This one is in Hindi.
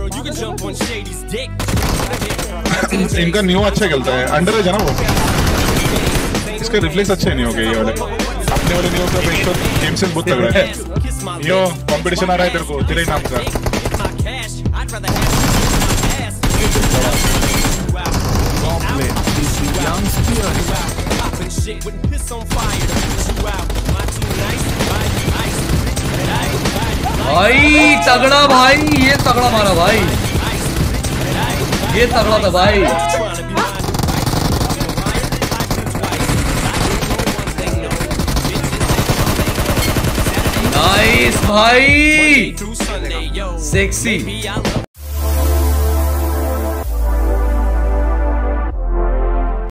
इनका न्यू अच्छा खेलता है, अंडर है ना वो, इसके रिफ्लेक्स अच्छे नहीं हो गए ये वाले, अपने वाले न्यू का गेम सेंस बहुत तगड़ा है। न्यू कंपटीशन आ रहा है तेरे को, तेरे ही नाम का। भाई तगड़ा भाई, ये तगड़ा मारा भाई, ये तगड़ा था भाई। नाइस भाई, सेक्सी।